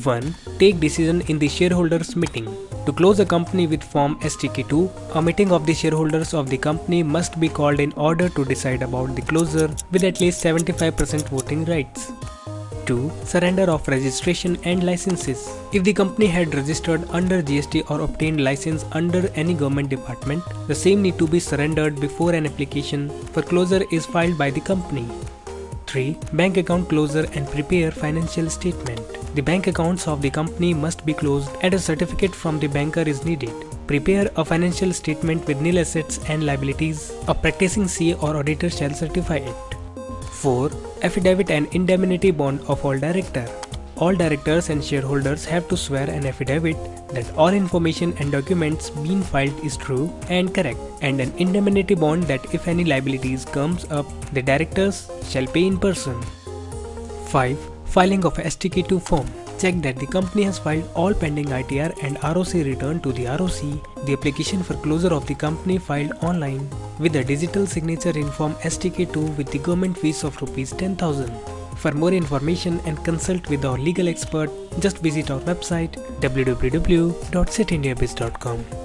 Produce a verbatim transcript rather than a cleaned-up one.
one. Take decision in the shareholders meeting. To close a company with Form S T K two, a meeting of the shareholders of the company must be called in order to decide about the closure with at least seventy-five percent voting rights. two. Surrender of registration and licenses. If the company had registered under G S T or obtained license under any government department, the same need to be surrendered before an application for closure is filed by the company. three. Bank account closure and prepare financial statement. The bank accounts of the company must be closed and a certificate from the banker is needed. Prepare a financial statement with nil assets and liabilities. A practicing C A or auditor shall certify it. four. Affidavit and indemnity bond of all directors. All directors and shareholders have to swear an affidavit that all information and documents being filed is true and correct, and an indemnity bond that if any liabilities comes up, the directors shall pay in person. five. Filing of S T K two form. Check that the company has filed all pending I T R and R O C return to the R O C. The application for closure of the company filed online with a digital signature in Form S T K two with the government fees of rupees ten thousand. For more information and consult with our legal expert, just visit our website w w w dot sit india biz dot com.